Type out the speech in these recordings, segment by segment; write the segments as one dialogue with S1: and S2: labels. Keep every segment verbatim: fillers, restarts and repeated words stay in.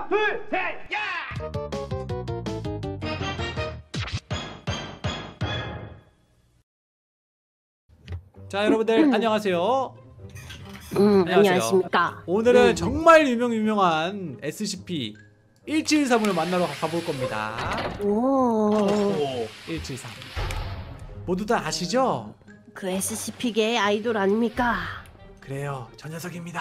S1: 하나, 둘, 셋, 야!
S2: 자, 여러분들 안녕하세요.
S3: 음,
S2: 안녕하세요.
S3: 안녕하십니까.
S2: 오늘은
S3: 음.
S2: 정말 유명 유명한 에스씨피 일칠삼을 만나러 가볼 겁니다.
S3: 오,
S2: 일칠삼 모두 다 아시죠?
S3: 그 에스씨피계의 아이돌 아닙니까?
S2: 그래요, 저 녀석입니다.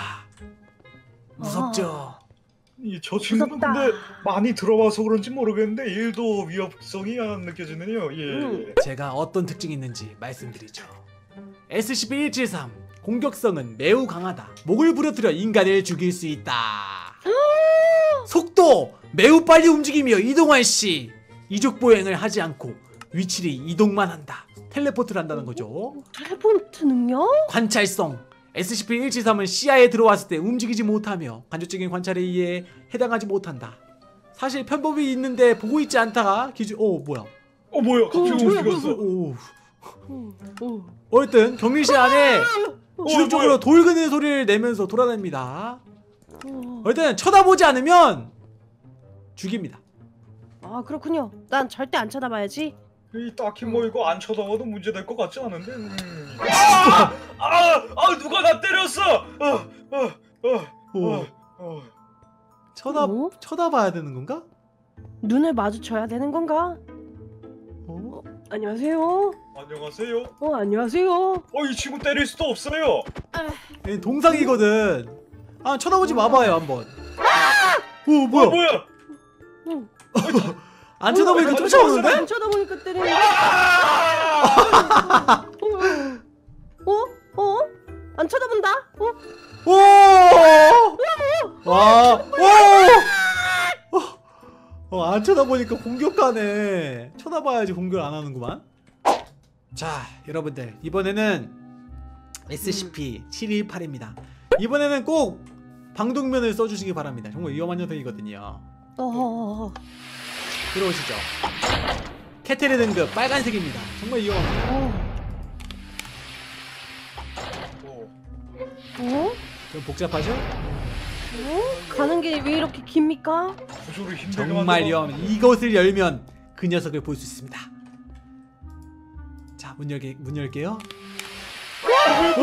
S2: 무섭죠?
S4: 이 저 친구는
S3: 무섭다.
S4: 근데 많이 들어와서 그런지 모르겠는데 일도 위협성이 안 느껴지네요. 예.
S3: 음.
S2: 제가 어떤 특징이 있는지 말씀드리죠. 에스씨피 일칠삼 공격성은 매우 강하다. 목을 부러뜨려 인간을 죽일 수 있다. 속도 매우 빨리 움직이며 이동할 시 이족 보행을 하지 않고 위치를 이동만 한다. 텔레포트를 한다는 거죠.
S3: 텔레포트 능력?
S2: 관찰성 에스씨피 일칠삼은 시야에 들어왔을 때 움직이지 못하며 간접적인 관찰에 의해 해당하지 못한다. 사실 편법이 있는데 보고 있지 않다가 기준... 오 뭐야?
S4: 어 뭐야? 갑자기
S3: 어,
S4: 못
S3: 뭐야,
S4: 죽였어.
S2: 오.
S3: 오, 오.
S2: 어쨌든 격리실 안에
S4: 어,
S2: 지속적으로
S4: 뭐야?
S2: 돌 그는 소리를 내면서 돌아다닙니다.
S3: 오.
S2: 어쨌든 쳐다보지 않으면 죽입니다.
S3: 아, 그렇군요. 난 절대 안 쳐다봐야지.
S4: 이 딱히 뭐 이거 안 쳐다봐도 문제 될 것 같지 않은데. 음. 아! 아! 아! 누가 나 때렸어! 아! 아! 아!
S2: 오.
S4: 아! 아!
S2: 쳐다
S3: 어?
S2: 쳐다봐야 되는 건가?
S3: 눈을 마주쳐야 되는 건가?
S2: 어?
S3: 안녕하세요.
S4: 안녕하세요.
S3: 어, 안녕하세요.
S4: 어, 이 친구 때릴 수도 없어요.
S2: 얘 동상이거든. 아 쳐다보지 마봐요 한번. 오 뭐야?
S4: 어, 뭐야?
S3: 응.
S2: 안 쳐다보니까
S4: 어,
S2: 쫓아오는데?
S3: 안 쳐다보니까 때리는 거.
S4: 아!
S3: 어? 어? 안 쳐다본다? 어?
S2: 오! 와! 오! 어, 안 쳐다보니까 공격하네. 쳐다봐야지 공격 안 하는구만. 자, 여러분들 이번에는 에스씨피 칠일팔입니다. 이번에는 꼭 방독면을 써주시기 바랍니다. 정말 위험한 녀석이거든요.
S3: 어.
S2: 들어오시죠. 캐테르 등급 빨간색입니다. 정말 위험합니다.
S3: 어.
S4: 어,
S3: 어?
S2: 좀 복잡하죠?
S3: 어? 가는 게 왜 이렇게 깁니까?
S4: 구조를 힘들게
S2: 정말
S4: 만들어.
S2: 위험합니다. 이것을 열면 그 녀석을 볼 수 있습니다. 자, 문 열게 문 열게요. 오!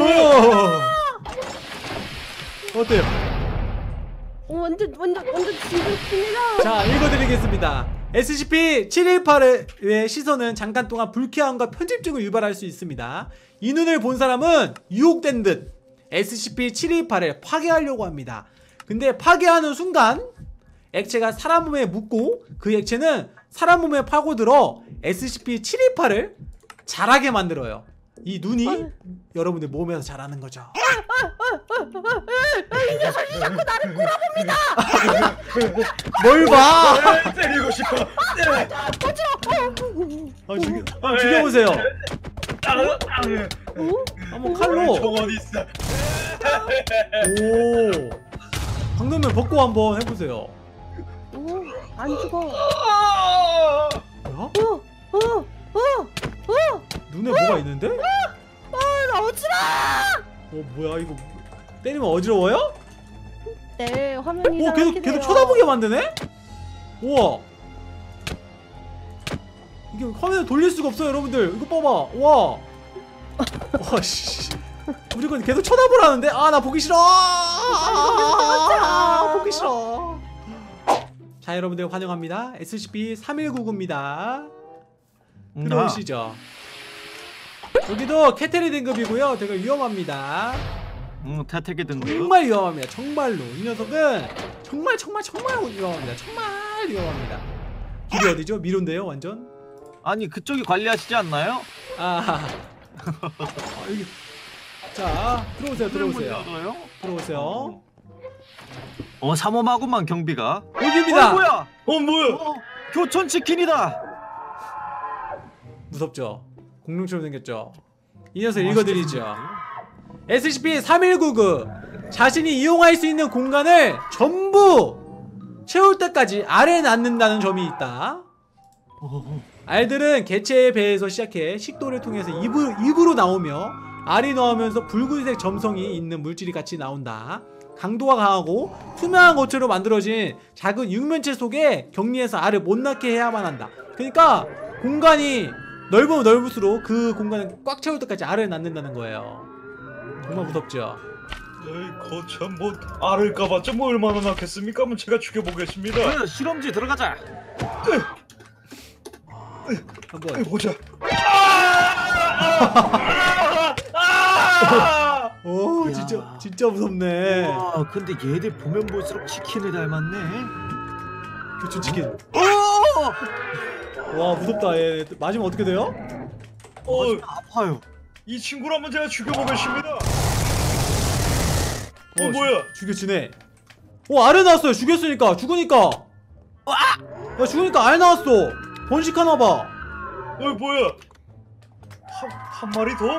S2: 어때요?
S3: 어, 완전 완전 완전 진짜
S2: 자, 읽어드리겠습니다. 에스씨피 칠일팔의 시선은 잠깐 동안 불쾌함과 편집증을 유발할 수 있습니다. 이 눈을 본 사람은 유혹된 듯 에스씨피 칠일팔을 파괴하려고 합니다. 근데 파괴하는 순간 액체가 사람 몸에 묻고 그 액체는 사람 몸에 파고들어 에스씨피 칠일팔을 자라게 만들어요. 이 눈이 여러분들 몸에서 자라는 거죠.
S3: 이 녀석이 자꾸 나를 꼬라봅니다.
S2: 뭘 봐!
S4: 에, 때리고 싶어. 네.
S2: 아, 죽여, 아, 죽여보세요.
S4: 아, 아,
S3: 어?
S2: 한번 칼로.
S4: 정원 있어.
S2: 오. 방독면 벗고 한번 해보세요.
S3: 어? 안 죽어.
S4: 아!
S2: 뭐야?
S3: 어? 어? 어? 어?
S2: 눈에 뭐가 있는데?
S3: 아, 나 오지마!
S2: 어 뭐야 이거 때리면 어지러워요?
S3: 네, 화면이
S2: 오 계속 계속 쳐다보게 만드네? 우와 이게 화면을 돌릴 수가 없어요 여러분들. 이거 봐봐. 와 와씨 우리 건 계속 쳐다보라는데? 아 나 보기 싫어. 아, 보기 싫어. 자 여러분들 환영합니다. 에스씨피 삼일구구입니다. 들어오시죠. 여기도 캐테리 등급이고요. 되게 위험합니다.
S5: 응, 태태기 등급.
S2: 정말 위험합니다. 정말로 이 녀석은 정말 정말 정말 위험합니다. 정말 위험합니다. 길이 어디죠? 미로인데요, 완전.
S5: 아니 그쪽이 관리하시지 않나요?
S2: 아, 아 여기. 자 들어오세요, 들어오세요,
S5: 열어요?
S2: 들어오세요.
S5: 어 삼엄하구만 경비가.
S2: 여기입니다.
S5: 어 뭐야?
S4: 어 뭐야?
S5: 어, 교촌 치킨이다.
S2: 무섭죠? 공룡처럼 생겼죠? 이 녀석 읽어드리죠. 에스씨피 삼일구구 자신이 이용할 수 있는 공간을 전부 채울 때까지 알에 낳는다는 점이 있다. 알들은 개체의 배에서 시작해 식도를 통해서 입으로, 입으로 나오며 알이 나오면서 붉은색 점성이 있는 물질이 같이 나온다. 강도가 강하고 투명한 고체로 만들어진 작은 육면체 속에 격리해서 알을 못 낳게 해야만 한다. 그러니까 공간이 넓으면 넓을수록 그 공간을 꽉 채울 때까지 알을 낳는다는 거예요. 정말 무섭죠?
S4: 에이 거참 뭐 알을 까봤자 뭐 얼마나 낳겠습니까? 한번 제가 죽여보겠습니다.
S5: 그 실험지 들어가자.
S2: 한번
S4: 에이, 보자. 아! 아!
S2: 오
S5: 야.
S2: 진짜 진짜 무섭네.
S5: 와 근데 얘들 보면 볼수록 치킨을 닮았네.
S2: 교촌치킨.
S5: 오!
S2: 와 무섭다. 얘 맞으면 어떻게 돼요?
S4: 어,
S5: 아파요.
S4: 이 친구를 한번 제가 죽여보겠습니다. 어,
S2: 어,
S4: 뭐야?
S2: 죽여지네. 오 알을 낳았어요. 죽였으니까 죽으니까. 야 죽으니까 알 낳았어. 번식하나봐.
S4: 어, 뭐야? 한, 한 마리 더?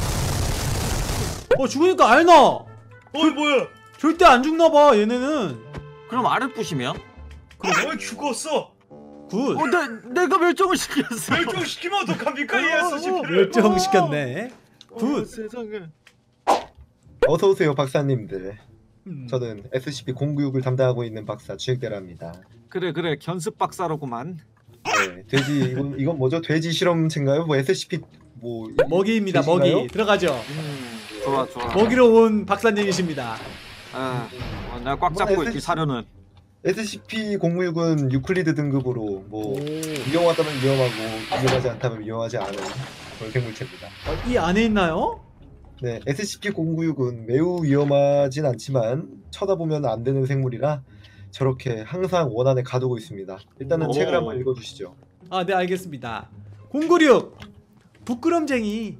S2: 어 죽으니까 알 낳아.
S4: 어, 뭐야?
S2: 절대 안 죽나봐 얘네는.
S5: 그럼 알을 부시면?
S4: 어, 죽었어.
S2: 굿.
S5: 어, 내, 내가 멸종을 시켰어.
S4: 멸종시키면 어떡합니까? 이 에스지피를.
S2: 멸종시켰네.
S5: 어,
S2: 굿.
S5: 세상에.
S6: 어서 오세요 박사님들.
S2: 음.
S6: 저는 에스시피 공구육을 담당하고 있는 박사 주혁대랍니다.
S5: 그래 그래 견습 박사로구만.
S6: 네, 돼지 이건, 이건 뭐죠? 돼지 실험체인가요? 뭐 에스시피 뭐
S2: 먹이입니다.
S6: 돼지인가요?
S2: 먹이 들어가죠.
S5: 음 좋아 좋아.
S2: 먹이로 온 박사님이십니다.
S5: 아, 어, 내가 꽉 잡고
S6: 뭐,
S5: 있지 사료는.
S6: 에스시피 공구육은 유클리드 등급으로 뭐
S2: 오.
S6: 위험하다면 위험하고 위험하지 않다면 위험하지 않은 그런 생물체입니다.
S2: 어, 이 안에 있나요?
S6: 네, 에스시피 공구육은 매우 위험하진 않지만 쳐다보면 안 되는 생물이라 저렇게 항상 원안에 가두고 있습니다. 일단은
S5: 오.
S6: 책을 한번 읽어주시죠.
S2: 아, 네 알겠습니다. 공구육 부끄럼쟁이.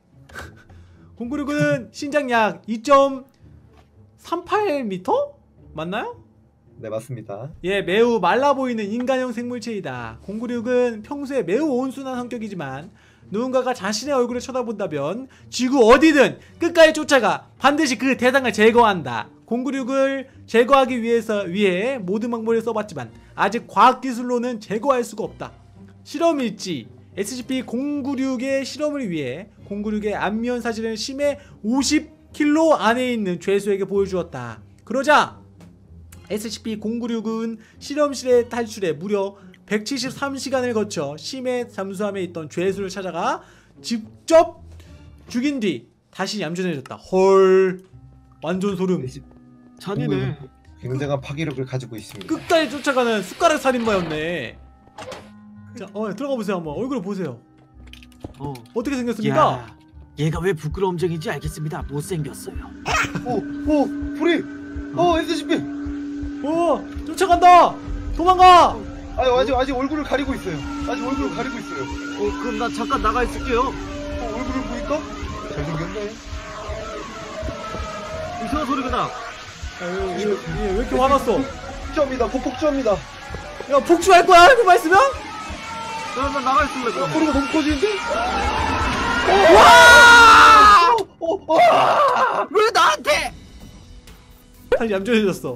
S2: 공구육은 신장 약 이 점 삼팔 미터? 맞나요?
S6: 네, 맞습니다.
S2: 예, 매우 말라 보이는 인간형 생물체이다. 공구육은 평소에 매우 온순한 성격이지만 누군가가 자신의 얼굴을 쳐다본다면 지구 어디든 끝까지 쫓아가 반드시 그 대상을 제거한다. 공구육을 제거하기 위해서 위해 모든 방법을 써봤지만 아직 과학기술로는 제거할 수가 없다. 실험 일지 에스시피 공구육의 실험을 위해 공구육의 안면 사진을 심해 오십 킬로그램 안에 있는 죄수에게 보여주었다. 그러자 에스시피 공구육은 실험실에 탈출해 무려 백칠십삼 시간을 거쳐 심해 잠수함에 있던 죄수를 찾아가 직접 죽인 뒤 다시 얌전해졌다. 헐, 완전 소름.
S5: 잔이네.
S6: 굉장한 파괴력을 가지고 있습니다.
S2: 끝까지 쫓아가는 숟가락 살인마였네. 자, 어, 들어가 보세요 한번. 얼굴을 보세요.
S5: 어.
S2: 어떻게 생겼습니까?
S5: 야, 얘가 왜 부끄러움쟁인지 알겠습니다. 못생겼어요.
S6: 오, 오, 불이, 어, 에스시피.
S2: 오, 쫓아간다. 도망가.
S6: 아니 아직 아직 얼굴을 가리고 있어요. 아직 얼굴을 가리고 있어요.
S5: 어, 그럼 나 잠깐 나가 있을게요.
S6: 어, 얼굴을 보니까 잘생겼네.
S5: 이상한 소리가 나.
S2: 야, 얘, 얘, 얘 왜 이렇게 화났어?
S6: 폭주합니다. 폭폭주합니다.
S2: 야, 폭주할 거야? 그만 있으면?
S5: 나, 나 나가 있을래 그럼.
S6: 소리가 너무 커지는데?
S2: 와!
S6: 어, 와!
S5: 왜 나한테?
S2: 다시 얌전해졌어.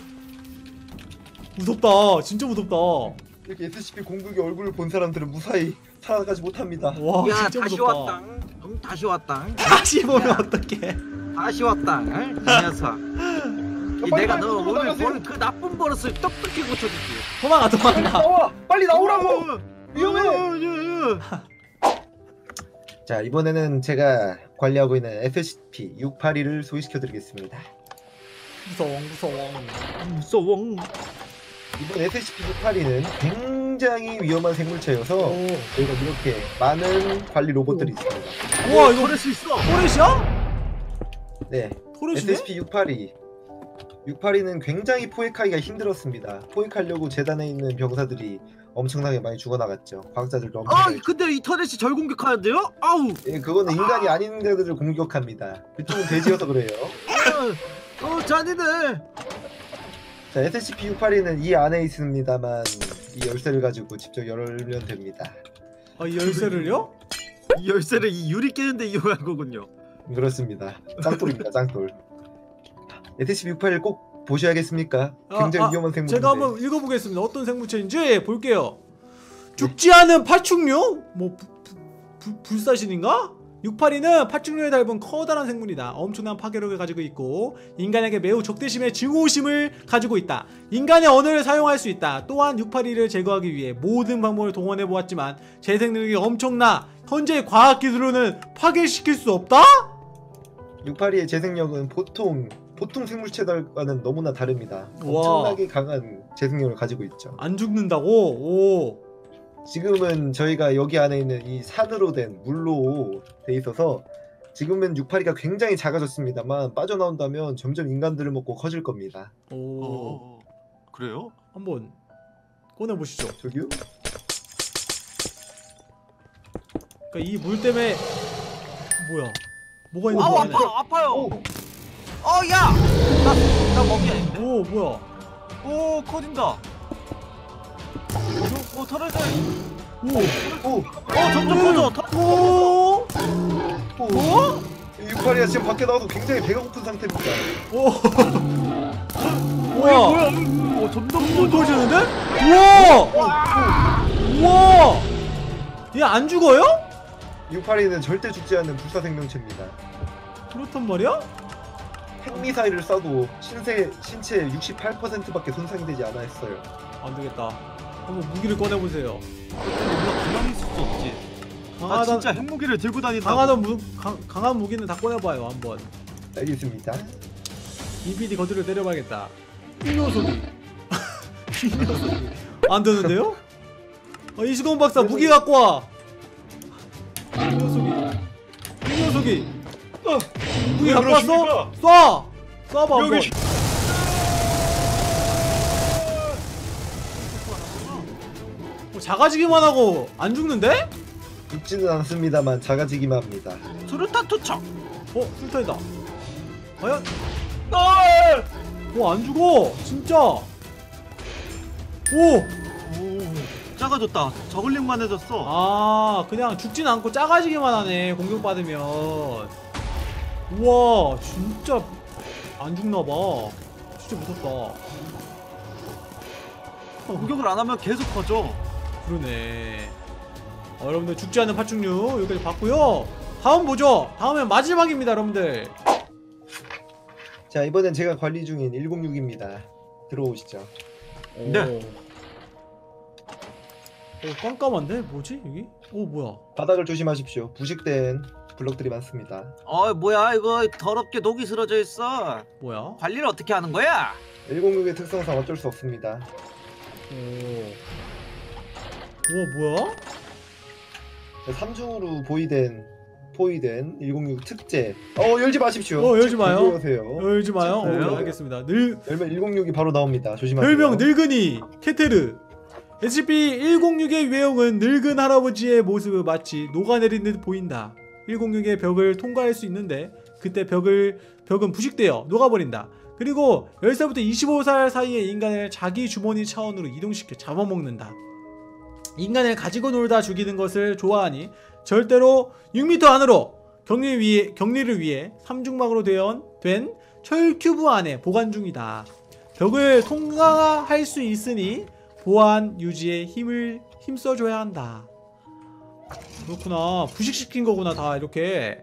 S2: 무섭다. 진짜 무섭다.
S6: 이렇게 에스시피 공국의 얼굴을 본 사람들은 무사히 살아가지 못합니다.
S2: 와,
S5: 야
S2: 진짜
S5: 다시
S2: 무섭다.
S5: 왔다. 응, 다시 왔다.
S2: 다시 보면 어떡해.
S5: 다시 왔다. 응? 이 녀석. 이
S6: 빨리
S5: 내가
S6: 빨리
S5: 너
S6: 빨리
S5: 오늘
S6: 나가세요.
S5: 본 그 나쁜 버릇을 똑똑히 고쳐줄게.
S2: 도망가,
S6: 빨리
S2: 도망가.
S6: 나와! 빨리 나오라고!
S5: 어,
S6: 위험해!
S5: 어, 어, 어.
S6: 자, 이번에는 제가 관리하고 있는 에스시피 육팔이를 소개시켜드리겠습니다.
S2: 무서워, 무서워.
S5: 무서워.
S6: 이번 에스시피 육팔이는 굉장히 위험한 생물체여서
S2: 오.
S6: 저희가 이렇게 많은 관리 로봇들이 있습니다.
S2: 우와, 이거
S5: 버릴 수 있어.
S2: 토렛이야?
S6: 네,
S2: 토렛이네?
S6: 에스시피 육팔이 육팔이는 굉장히 포획하기가 힘들었습니다. 포획하려고 재단에 있는 병사들이 엄청나게 많이 죽어나갔죠. 과학자들도
S5: 아
S6: 엄청나게.
S5: 근데 인터넷이 절 공격하는데요? 아우.
S6: 예, 그거는 인간이 아닌 데들을 공격합니다. 그쪽은 돼지여서 그래요.
S5: 어, 어 잔이네.
S6: 자, 에스시피 육팔이는 이 안에 있습니다만 이 열쇠를 가지고 직접 열면 됩니다.
S2: 아, 이 열쇠를요?
S5: 이 열쇠를 이 유리 깨는데 이용한 거군요.
S6: 그렇습니다. 짱돌입니다, 짱돌. 에스시피 육팔일 꼭 보셔야겠습니까?
S2: 아,
S6: 굉장히
S2: 아,
S6: 위험한 생물인데.
S2: 제가 한번 읽어보겠습니다. 어떤 생물체인지 볼게요. 죽지 않은 파충류? 뭐 부, 부, 불사신인가? 육팔이는 파충류에 닮은 커다란 생물이다. 엄청난 파괴력을 가지고 있고 인간에게 매우 적대심의 증오심을 가지고 있다. 인간의 언어를 사용할 수 있다. 또한 육팔이를 제거하기 위해 모든 방법을 동원해 보았지만 재생 능력이 엄청나 현재의 과학기술로는 파괴시킬 수 없다?
S6: 육팔이의 재생력은 보통 보통 생물체들과는 너무나 다릅니다.
S2: 우와.
S6: 엄청나게 강한 재생력을 가지고 있죠.
S2: 안 죽는다고? 오.
S6: 지금은 저희가 여기 안에 있는 이 산으로 된 물로 돼 있어서 지금은 육팔이가 굉장히 작아졌습니다만 빠져나온다면 점점 인간들을 먹고 커질 겁니다.
S2: 오.
S7: 어, 그래요?
S2: 한번 꺼내보시죠.
S6: 저기요?
S2: 그러니까 이 물 때문에 뭐야? 뭐가 있는
S5: 아우
S2: 거야? 안에?
S5: 아파 아파요.
S6: 오.
S5: 어야 나나 먹이 아닌데.
S2: 오 뭐야?
S5: 오 커진다. 오 털어져.
S6: 오! 오!
S5: 어 점점 커져. 털-
S2: 오.
S6: 오!
S2: 어?
S6: 육팔이가 지금 밖에 나와도 굉장히 배가 고픈 상태입니다.
S2: 오.
S5: 뭐야?
S2: 우와.
S5: 어 점점
S2: 또
S5: 커져.
S2: 터지는데? 우와. 우와. 얘 안 죽어요?
S6: 육팔이는 절대 죽지 않는 불사 생명체입니다.
S2: 그렇단 말이야?
S6: 핵미사일을 쏴도 신체, 신체의 육십팔 퍼센트밖에 손상이 되지 않아 했어요.
S2: 안 되겠다. 한번 무기를 꺼내보세요.
S7: 우리가 가만히 있을 수 없지. 아
S2: 강하다,
S7: 진짜 핵무기를 들고 다닌다고.
S2: 강하던 무, 강, 강한 무기는 다 꺼내봐요 한번.
S6: 알겠습니다.
S2: 이비디 거드를 때려봐야겠다. 이 녀석이. 이 녀석이. 안 되는데요? 아, 이수건 박사 무기 갖고 와. 이 녀석이. 이 녀석이.
S4: 어,
S2: 무기
S4: 왜
S2: 갖고
S4: 그러십니까?
S2: 왔어? 쏴. 쏴봐 한번.
S4: 여기
S2: 뭐 작아지기만 하고 안 죽는데?
S6: 죽지는 않습니다만 작아지기만 합니다.
S5: 수류탄 투척.
S2: 어? 술탄이다. 과연?
S4: 아!
S2: 어, 안 죽어. 진짜. 오.
S7: 오, 작아졌다. 저글링만 해졌어.
S2: 아, 그냥 죽진 않고 작아지기만 하네. 공격받으면. 우와, 진짜 안 죽나봐. 진짜 무섭다.
S7: 공격을 안 하면 계속 커져.
S2: 그러네. 어, 여러분들 죽지 않는 파충류 여기까지 봤고요. 다음 보죠. 다음엔 마지막입니다, 여러분들.
S6: 자, 이번엔 제가 관리 중인 일공육입니다. 들어오시죠.
S7: 네.
S2: 오, 깜깜한데? 뭐지 여기? 오, 뭐야?
S6: 바닥을 조심하십시오. 부식된 블럭들이 많습니다.
S5: 어 뭐야 이거 더럽게 녹이 슬어져 있어.
S2: 뭐야?
S5: 관리를 어떻게 하는 거야?
S6: 일공육의 특성상 어쩔 수 없습니다.
S2: 오. 우와, 뭐야?
S6: 삼중으로 보이된 포위된 일공육 특제. 어, 열지 마십시오.
S2: 어, 열지 마요.
S6: 열세요.
S2: 열지 마요. 어,
S6: 네.
S2: 알겠습니다. 늘
S6: 열면 일공육이 바로 나옵니다. 조심하세요.
S2: 별명 늙은이 케테르. 에스시피 일공육의 외형은 늙은 할아버지의 모습을 마치 녹아내린 듯 보인다. 일공육의 벽을 통과할 수 있는데 그때 벽을 벽은 부식되어 녹아버린다. 그리고 열 살부터 이십오 살 사이의 인간을 자기 주머니 차원으로 이동시켜 잡아먹는다. 인간을 가지고 놀다 죽이는 것을 좋아하니 절대로 육 미터 안으로 격리 위에, 격리를 위해 삼중막으로 된, 된 철큐브 안에 보관 중이다. 벽을 통과할 수 있으니 보안 유지에 힘을 힘써줘야 한다. 그렇구나. 부식시킨 거구나 다 이렇게.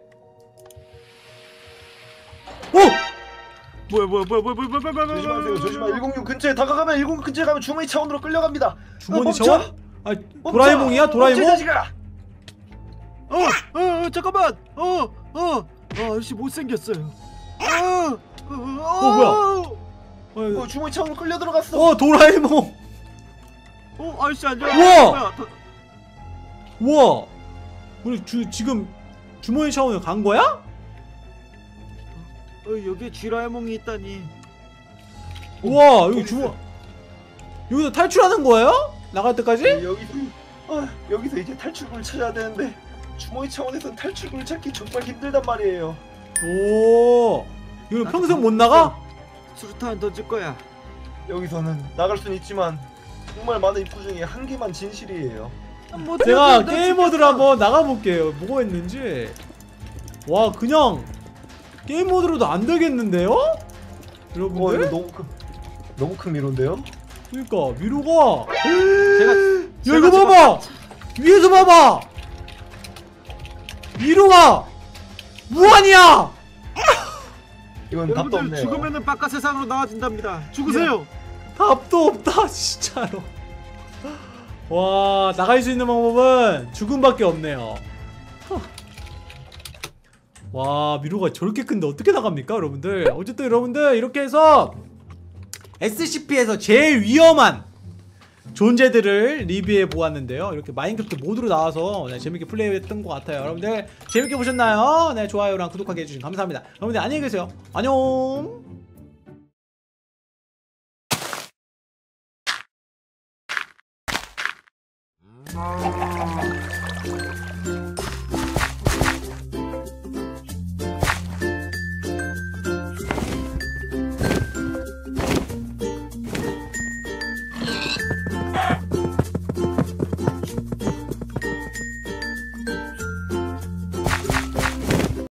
S2: 오!
S7: 뭐야 뭐야 뭐야 뭐야 뭐야 뭐야 뭐야 뭐야.
S6: 조심하세요. 조심하. 일공육 근처에 다가가면 일공육 근처에 가면 주머니 차원으로 끌려갑니다.
S2: 주머니
S6: 멈춰!
S2: 차원? 아 도라에몽이야? 도라에몽?
S6: 멈춰, 자식아!
S7: 어, 어, 어, 잠깐만. 어, 어, 어, 아저씨 못생겼어요. 어, 어, 어,
S2: 뭐야?
S6: 어,
S2: 어,
S6: 주머니 차원으로 끌려 들어갔어.
S2: 어 도라에몽.
S7: 어, 아저씨 안녕.
S2: 우와!
S7: 뭐야? 더-
S2: 우와. 우리 주, 지금 주머니 차원을 간 거야?
S7: 어, 여기 쥐라에몽이 있다니.
S2: 우와 여기 주머 여기서 탈출하는 거예요? 나갈 때까지?
S6: 여기서 아, 여기서 이제 탈출구를 찾아야 되는데 주머니 차원에서는 탈출구를 찾기 정말 힘들단 말이에요.
S2: 오 이거 평생 못 나가?
S7: 수류탄 던질 거야.
S6: 여기서는 나갈 수는 있지만 정말 많은 입구 중에 한 개만 진실이에요.
S7: 뭐,
S2: 제가
S7: 나- 나
S2: 게임 모드로 한번 나가볼게요. 뭐가 있는지. 와 그냥 게임 모드로도 안 되겠는데요?
S6: 어,
S2: 여러분들?
S6: 이거 너무 큰 너무 큰 미로인데요?
S2: 그러니까 미로가
S7: 제가
S2: 야 이거 봐봐! 위에서 봐봐! 미로가 무한이야.
S6: 이건 답도
S7: 여러분들
S6: 없네요.
S7: 죽으면은 바깥 세상으로 나와진답니다. 죽으세요.
S2: 답도 없다 진짜로. 와 나갈 수 있는 방법은 죽음밖에 없네요. 와 미로가 저렇게 큰데 어떻게 나갑니까 여러분들. 어쨌든 여러분들 이렇게 해서 에스씨피에서 제일 위험한 존재들을 리뷰해 보았는데요. 이렇게 마인크래프트 모드로 나와서 네, 재밌게 플레이했던 것 같아요. 여러분들 재밌게 보셨나요? 네 좋아요랑 구독하게 해주시면 감사합니다. 여러분들 안녕히 계세요. 안녕.